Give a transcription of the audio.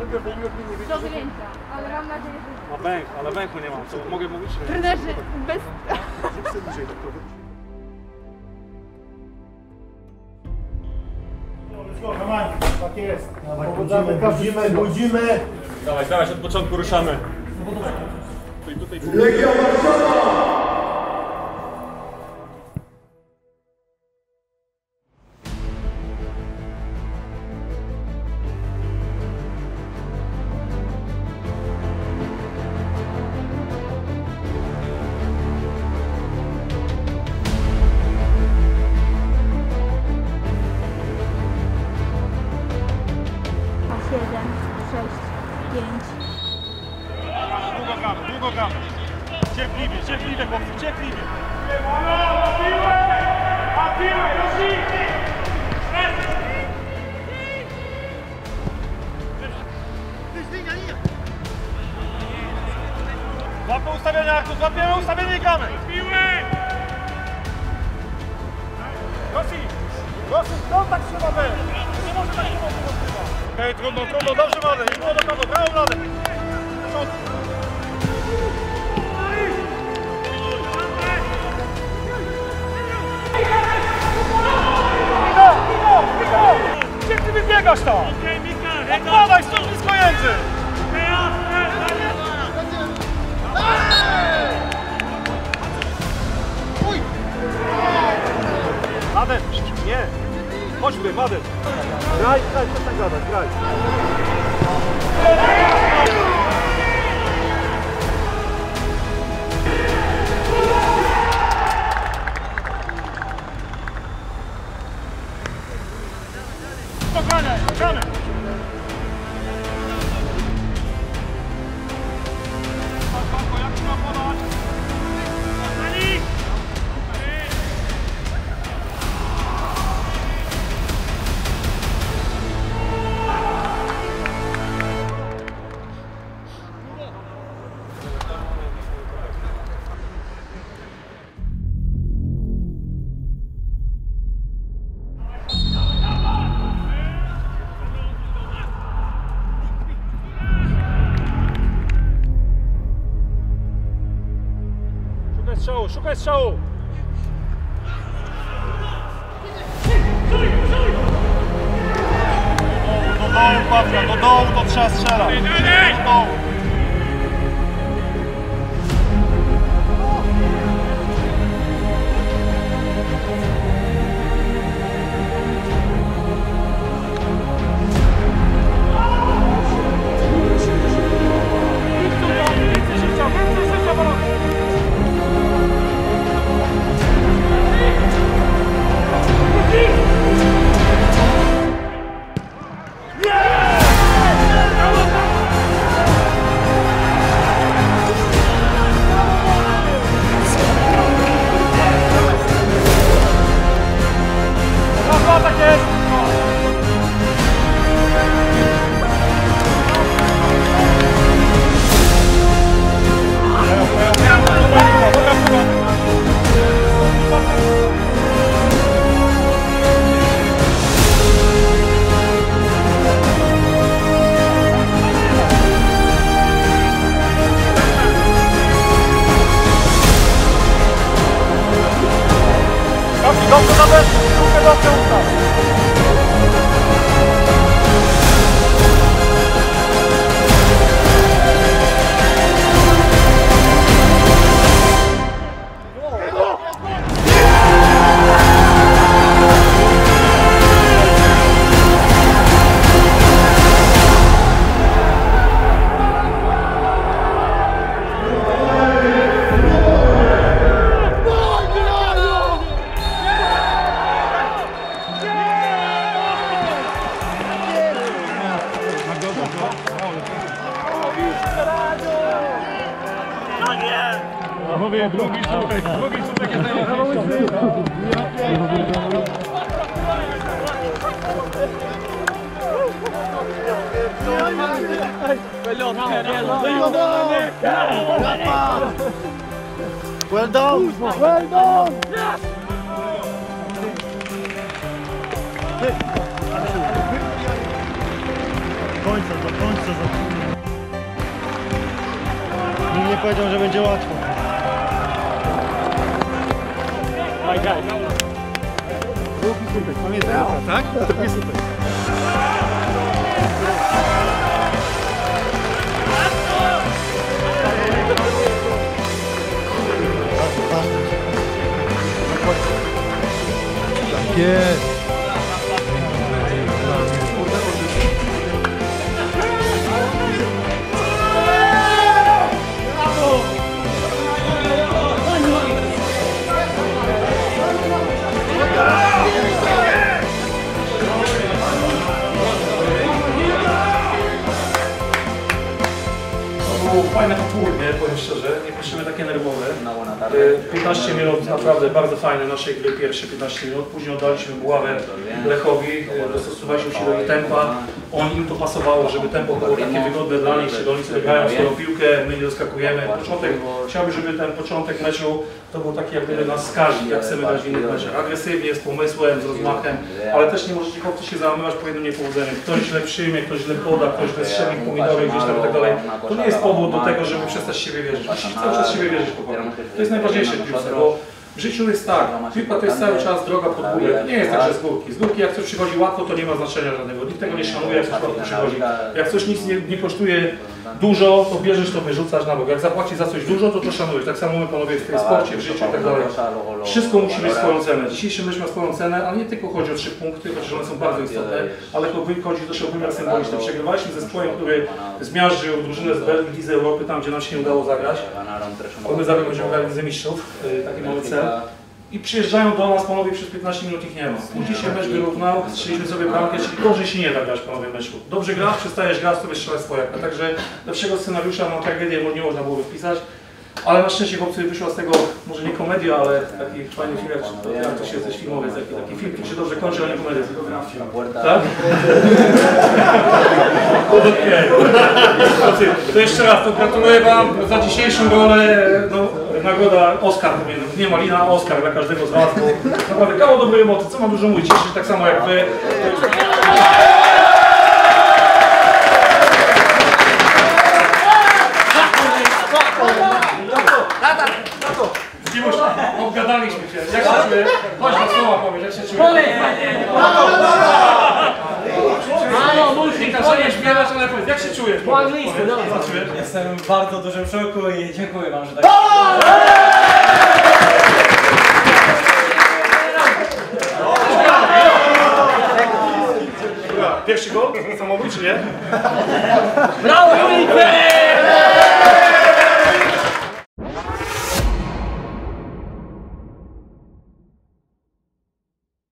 Do wyjęcia, ale mam nadzieję, że... Ma węch, ale węchu nie mam, co mogę mówić? Trenerzy, bez... Tak jest. Budzimy. Dawaj, od początku ruszamy. Legia Warszawa! Długo gramy. Cierpliwie, chłopcy, cierpliwie. Złapmy ustawienie, Artur, złapiemy ustawienie i gramy. Rosji, no tak trzeba być. Nie może tak się możliwe. Okej, trudno, dobrze Mladek, nie było do prawo, brawo Mladek. Gdzie ty wybiegasz tam? Odkładaj, stąd blisko jędzy! Madek, nie! Chodźmy, Madek! Graj, przestań gadać, graj! Gramy! Jak tu mam podać? Szukaj strzału! Do dołu, Pawka, do dołu to trzeba strzelać. Do dołu. Dobrze, nawet sztukę do tyłka. Mówię, drugi słupek jest najważniejszy. Well done! Well done! końca. Nikt nie powiedział, że będzie łatwo. Pamiętaj, tak? To jest super. Tak jest. Fajne popołudnie, powiem szczerze, nie patrzymy takie nerwowe. 15 minut naprawdę bardzo fajne naszej gry, pierwsze 15 minut. Później oddaliśmy buławę Lechowi, dostosowaliśmy się do ich tempa. Im to pasowało, żeby tempo było takie wygodne dla nich, czyli oni sobie grają swoją piłkę, my nie doskakujemy. Chciałbym, żeby ten początek meczu to był taki jak gdyby nas skazi, jak chcemy grać w innych meczach. Agresywnie, z pomysłem, z rozmachem, ale też nie możecie chłopcy się załamywać po jednym niepowodzeniu. Ktoś źle przyjmie, ktoś źle poda, ktoś źle strzeli pomidory gdzieś tam i tak dalej. To nie jest powód do tego, żeby przestać siebie wierzyć. Musisz cały czas siebie wierzyć po prostu. To jest najważniejsze w piłce, bo w życiu jest tak, piłka to jest cały czas droga pod górę, to nie jest tak, że z górki. Z górki jak coś przychodzi łatwo, to nie ma znaczenia żadnego, nikt tego nie szanuje, jak coś łatwo przychodzi. Jak coś nic nie kosztuje dużo, to bierzesz, to wyrzucasz na bok. Jak zapłacisz za coś dużo, to szanujesz. Tak samo my panowie w tej sporcie, w życiu i tak dalej. Wszystko musi mieć swoją cenę. Dzisiejszy mecz ma swoją cenę, ale nie tylko chodzi o 3 punkty, chociaż one są bardzo istotne, ale chodzi też o wymiar symboliczny. Przegrywaliśmy z zespołem, który zmiażdżył drużynę z Belgii, Lidze Europy, tam gdzie nam się nie udało zagrać. My za będziemy grali w Lidze Mistrzów, taki mamy cel. I przyjeżdżają do nas panowie, przez 15 minut ich nie ma. Później się mecz wyrównał, strzeliśmy sobie bramkę, czyli gorzej się nie da grać panowie meczu. Dobrze grasz, przestajesz grać, sobie strzelać swoje. Także lepszego scenariusza na tragedię nie można było wpisać. Ale na szczęście chłopcy wyszła z tego, może nie komedia, ale taki fajny film, jak to się jesteś filmowiec, taki film, który się dobrze kończy, ale nie komedia, tylko gra w film. Tak? Okay. To jeszcze raz, to gratuluję wam za dzisiejszą rolę, no, nagroda Oscar, nie Malina, Oscar dla każdego z was, bo naprawdę kawał dobrej mocy, co mam dużo mówić, cieszę się tak samo jak wy. Obgadaliśmy się. Jak się czujesz? Chodź na słowa powiedz, jak się czujesz? Nie każemy śpiewać, ale powiedz, jak się czujesz? Po angielsku, no. Jestem w bardzo dużym szoku i dziękuję wam, że tak. Pierwszy gol? Samobój czy nie? Brawo, Julika!